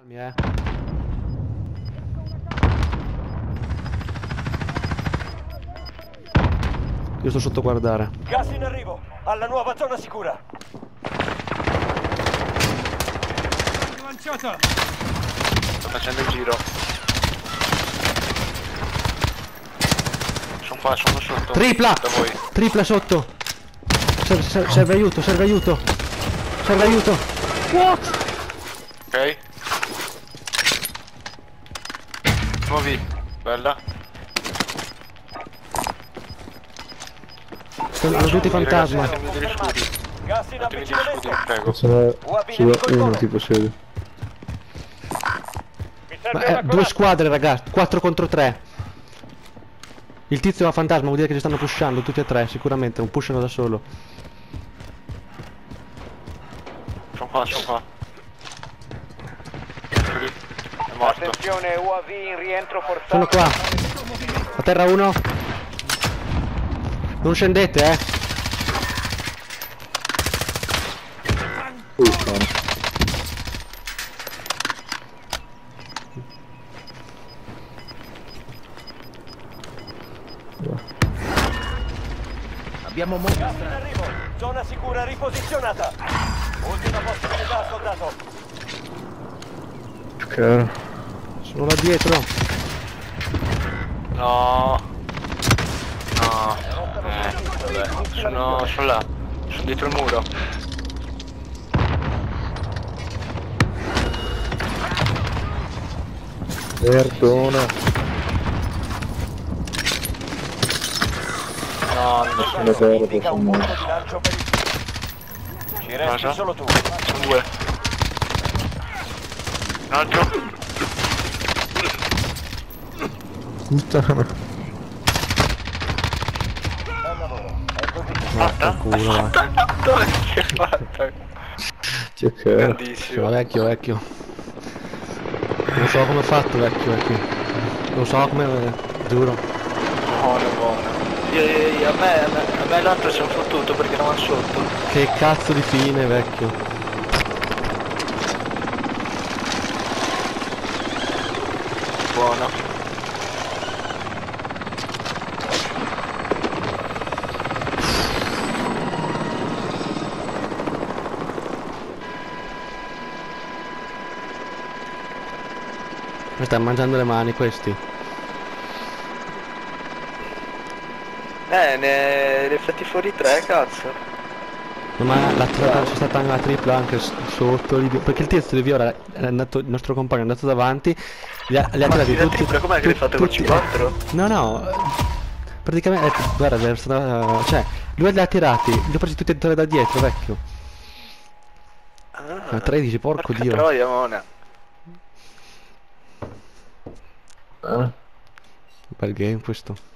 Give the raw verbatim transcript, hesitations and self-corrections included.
Eh. Io sto sotto a guardare. Gas in arrivo, alla nuova zona sicura. Lanciata! Sto facendo il giro. Sono qua, sono sotto. Tripla! Da voi. Tripla sotto! Serve, serve, serve aiuto, serve aiuto! Serve aiuto! What? Ok. Muovi. Bella. Sono tutti fantasma. Mettimi degli scudi. Gas in Mettimi degli scudi, avvicinamento. prego. Sono solo uno tipo serio. Mi Ma, serve eh, una due corazza. squadre ragazzi, quattro contro tre. Il tizio è un fantasma, vuol dire che ci stanno pushando tutti e tre, sicuramente, non pushano da solo. Sono qua, sono qua. Eccoli. È morto. Attenzione, U A V in rientro forzato. Sono qua. A terra uno. Non scendete, eh. Uffano. Abbiamo molto. Gas in arrivo, zona sicura riposizionata. Ultima possibilità, soldato. Caro. Sono là dietro. No. No. Eh, vabbè. Sono, sono là. Sono dietro il muro. Perdona. No, non lo so. Sono vero, Indica un sono punto di lancio per il... Ci resti Cosa? solo tu. Sono due. Un altro. puttana. Bel lavoro, è così. Fatta? culo, va. Dove si è fatta? C'è caro. Grandissimo. Sono vecchio, vecchio. Non so come ho fatto, vecchio, vecchio. Non so come... giuro. Buono, buono. Io, io, io, a me, a me, a me l'altro si è fottuto perché eravamo sotto. Che cazzo di fine, vecchio. Buono. Mi stanno mangiando le mani questi. Eh, ne ne fatti fuori tre, cazzo. No, ma la tra- c'è stata anche la tripla anche s- sotto lì, perché il tizio di Viola è andato, il nostro compagno è andato davanti, li ha, li ha Ma tirati sì, la tutti. tripla, com'è che l'hai tutti- fatta con tutti- C quattro? No, no, eh, praticamente, eh, guarda, è stata, cioè, lui li ha tirati, li ha presi tutti e tre da dietro, vecchio. Ah, Ma tredici, porco porca dio. troia, mona. Ah. Bel game questo.